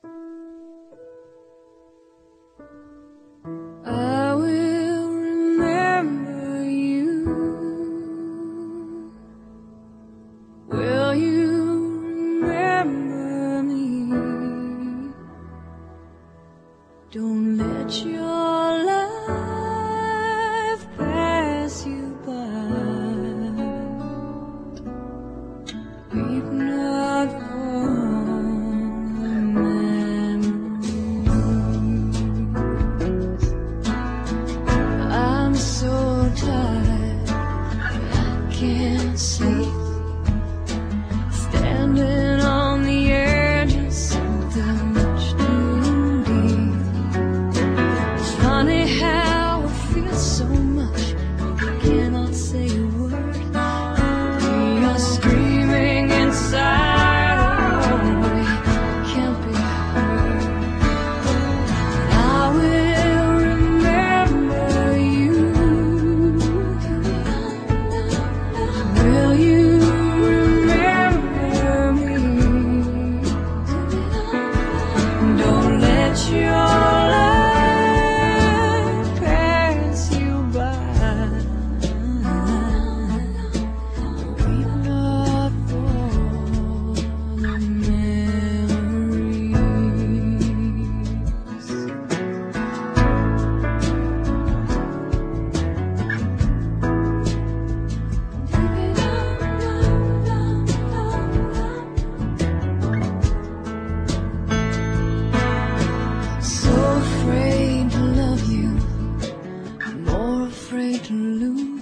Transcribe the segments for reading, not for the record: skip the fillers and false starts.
I will remember you. Will you remember me? Don't let your life pass you by. Weep not for the memories. I'm so tired, I can't sleep. Standing on the edge of something much too deep. It's funny how I feel so much, I cannot say a word. We are screaming inside, oh, we can't be heard. I will remember you. Will you remember me? Don't let your life pass you by. Weep not for the memories. So afraid to love you, more afraid to lose.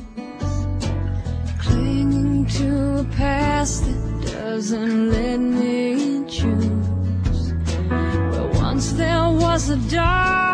Clinging to a past that doesn't let me choose. Where once there was a dark